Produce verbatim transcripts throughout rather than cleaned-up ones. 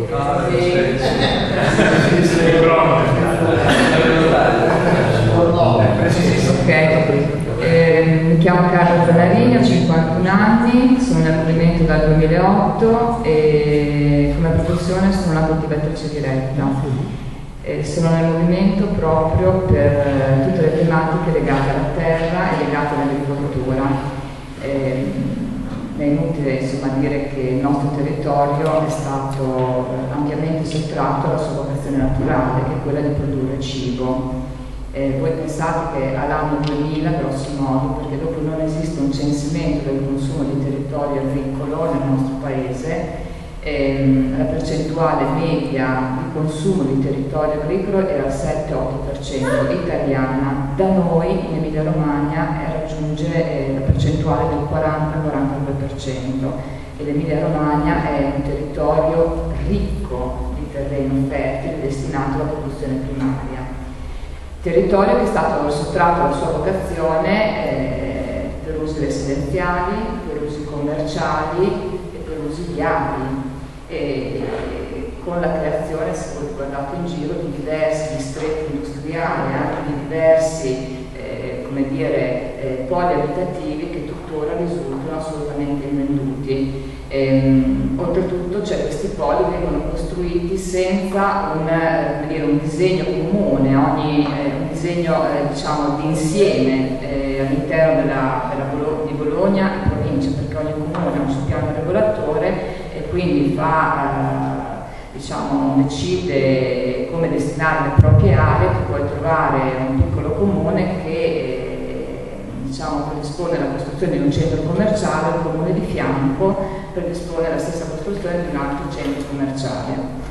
Eh, mi chiamo Carla Zanarini, ho cinquantuno anni, sono nel movimento dal duemilaotto e come professione sono una coltivatrice diretta. Eh, sono nel movimento proprio per eh, tutte le tematiche legate alla terra e legate all'agricoltura. Eh, è inutile insomma dire che il nostro territorio è stato ampiamente sottratto alla sua vocazione naturale, che è quella di produrre cibo. Eh, voi pensate che all'anno duemila, grosso modo, perché dopo non esiste un censimento del consumo di territorio agricolo nel nostro paese, ehm, la percentuale media di consumo di territorio agricolo era il sette otto per cento italiana. Da noi in Emilia Romagna eh, raggiunge eh, la percentuale del quaranta quarantadue per cento e l'Emilia Romagna è un territorio ricco di terreno fertile destinato alla produzione primaria. Territorio che è stato sottratto alla sua vocazione eh, per usi residenziali, per usi commerciali e per usi viari, e, e con la creazione, se voi guardate in giro, di diversi distretti industriali, anche di diversi eh, come dire, eh, poli abitativi che tuttora risultano assolutamente invenduti. Ehm, oltretutto, cioè, questi poli vengono costruiti senza un, eh, dire, un disegno comune, ogni, eh, un disegno eh, diciamo di insieme eh, all'interno della, della Bolo di Bologna e provincia, perché ogni comune ha un suo piano regolatore e quindi fa, eh, diciamo, decide come destinare le proprie aree, che puoi trovare un piccolo comune che eh, diciamo, predispone alla costruzione di un centro commerciale, il comune di fianco predispone la stessa costruzione di un altro centro commerciale.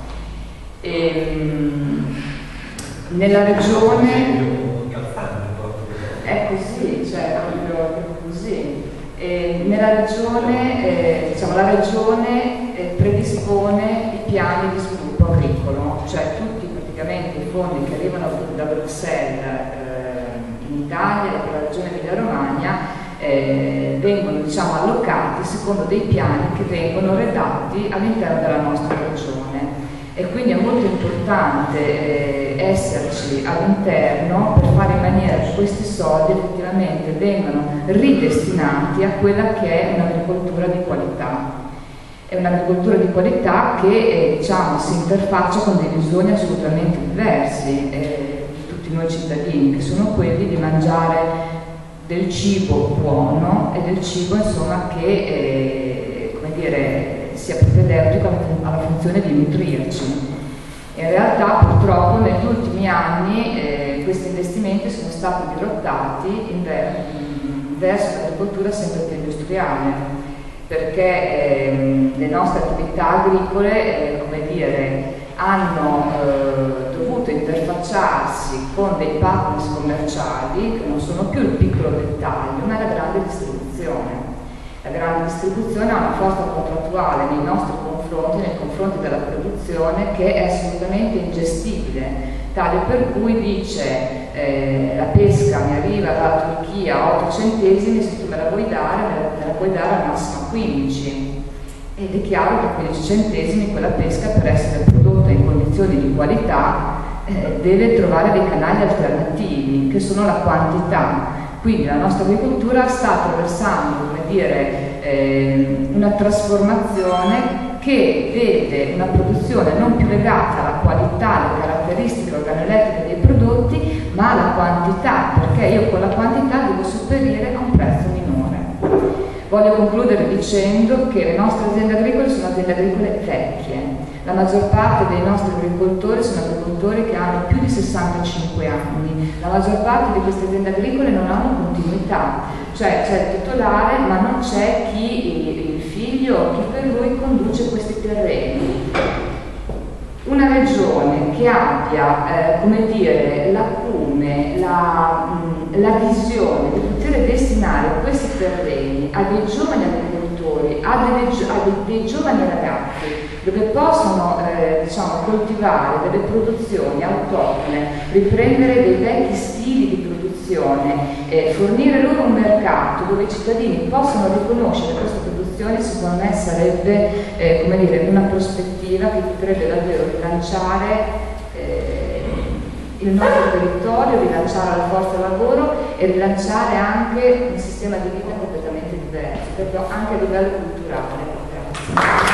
E, mh, nella regione è così, cioè proprio così. E nella regione, eh, diciamo, la regione eh, predispone i piani di sviluppo agricolo, cioè tutti praticamente i fondi che arrivano da Bruxelles eh, in Italia e per la regione Emilia-Romagna Eh, vengono diciamo, allocati secondo dei piani che vengono redatti all'interno della nostra regione e quindi è molto importante eh, esserci all'interno per fare in maniera che questi soldi effettivamente vengano ridestinati a quella che è un'agricoltura di qualità. È un'agricoltura di qualità che eh, diciamo, si interfaccia con dei bisogni assolutamente diversi eh, di tutti noi cittadini, che sono quelli di mangiare del cibo buono e del cibo insomma che eh, come dire, sia propedeutico alla funzione di nutrirci. In realtà purtroppo negli ultimi anni eh, questi investimenti sono stati dirottati in ver in verso l'agricoltura sempre più industriale, perché eh, le nostre attività agricole eh, come dire, hanno eh, dovuto interfacciarsi con dei partner commerciali che non sono più il piccolo dettaglio, ma la grande distribuzione. La grande distribuzione ha una forza contrattuale nei nostri confronti, nei confronti della produzione, che è assolutamente ingestibile, tale per cui dice eh, la pesca mi arriva dalla Turchia a otto centesimi, se tu me la vuoi dare, me la, me la puoi dare al massimo a quindici. Ed è chiaro che quindici centesimi quella pesca, per essere prodotta in condizioni di qualità, eh, deve trovare dei canali alternativi, che sono la quantità. Quindi la nostra agricoltura sta attraversando, come dire, eh, una trasformazione che vede una produzione non più legata alla qualità, alle caratteristiche organolettiche dei prodotti, ma alla quantità, perché io con la quantità devo sopperire a un prezzo minore. Voglio concludere dicendo che le nostre aziende agricole sono aziende agricole vecchie. La maggior parte dei nostri agricoltori sono agricoltori che hanno più di sessantacinque anni. La maggior parte di queste aziende agricole non hanno continuità, cioè c'è il titolare ma non c'è chi, il figlio, chi per lui conduce questi terreni. Una regione che abbia, eh, come dire, l'acume, la, la visione di poter destinare questi terreni a dei giovani agricoltori, a, delle, a dei, dei giovani ragazzi, dove possono eh, diciamo, coltivare delle produzioni autoctone, riprendere dei vecchi stili di produzione, eh, fornire loro un mercato dove i cittadini possono riconoscere questa produzione questioni secondo me sarebbe eh, come dire, una prospettiva che potrebbe davvero rilanciare eh, il nostro territorio, rilanciare la forza lavoro e rilanciare anche un sistema di vita completamente diverso, proprio anche a livello culturale. Grazie.